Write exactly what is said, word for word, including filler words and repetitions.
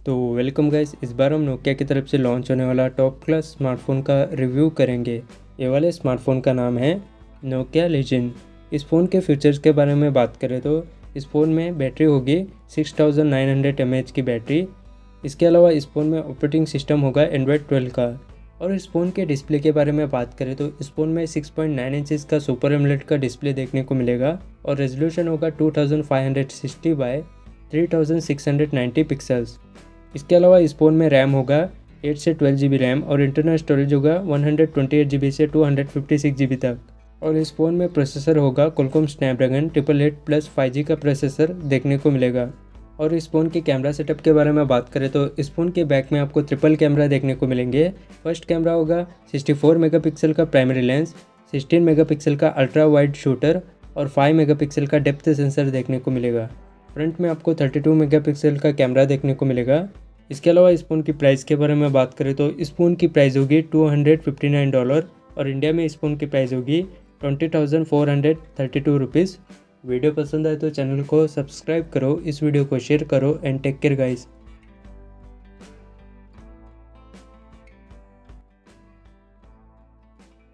तो welcome guys, इस बार हम नोकिया की तरफ से लॉन्च होने वाला टॉप क्लास स्मार्टफोन का रिव्यू करेंगे। ये वाले स्मार्टफोन का नाम है नोकिया लेजेंड। इस फ़ोन के फीचर्स के बारे में बात करें तो इस फ़ोन में बैटरी होगी six thousand nine hundred m A h की बैटरी। इसके अलावा इस फ़ोन में ऑपरेटिंग सिस्टम होगा एंड्रॉयड ट्वेल्व का। और इस फ़ोन के डिस्प्ले के बारे में बात करें तो इस फ़ोन में सिक्स पॉइंट नाइन इंचेस का सुपर एमोलेड का डिस्प्ले देखने को मिलेगा और रेजोल्यूशन होगा two thousand five hundred sixty by three thousand six hundred ninety pixels. इसके अलावा इस फ़ोन में रैम होगा एट से ट्वेल्व जी बी रैम और इंटरनल स्टोरेज होगा one hundred twenty eight G B से two hundred fifty six G B तक। और इस फ़ोन में प्रोसेसर होगा Qualcomm Snapdragon triple eight plus five G का प्रोसेसर देखने को मिलेगा। और इस फ़ोन के कैमरा सेटअप के बारे में बात करें तो इस फ़ोन के बैक में आपको ट्रिपल कैमरा देखने को मिलेंगे। फर्स्ट कैमरा होगा सिक्सटी फोर मेगापिक्सल का प्राइमरी लेंस, सिक्सटीन मेगापिक्सल का अल्ट्रा वाइड शूटर और फाइव मेगापिक्सल का डेप्थ सेंसर देखने को मिलेगा। फ्रंट में आपको थर्टी टू मेगापिक्सल का कैमरा देखने को मिलेगा। इसके अलावा इस फ़ोन की प्राइस के बारे में बात करें तो इस फ़ोन की प्राइस होगी two hundred fifty nine dollar और इंडिया में इस फ़ोन की प्राइस होगी twenty thousand four hundred thirty two rupees. Video पसंद आए तो चैनल को सब्सक्राइब करो, इस वीडियो को शेयर करो एंड टेक केयर गाइस।